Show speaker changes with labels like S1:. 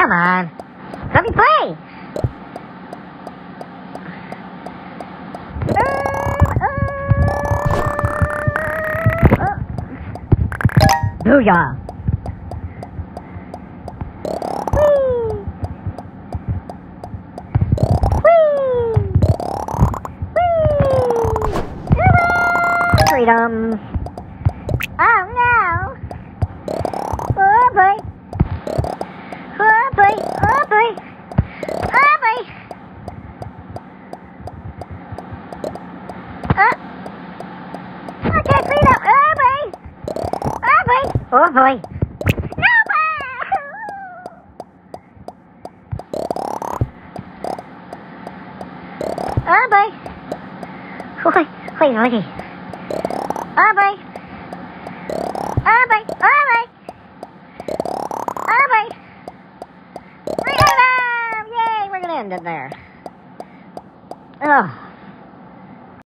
S1: Come on. Let me play. Booyah. Freedom. Oh no. Oh boy. Oh boy. Oh boy. Oh boy. Okay, freedom. Oh boy. Oh boy. Oh boy. No Oh boy. Wait, lady. Oh boy. Oh boy. Oh boy. Oh boy. Freedom! Yay, we're gonna end it there. Oh.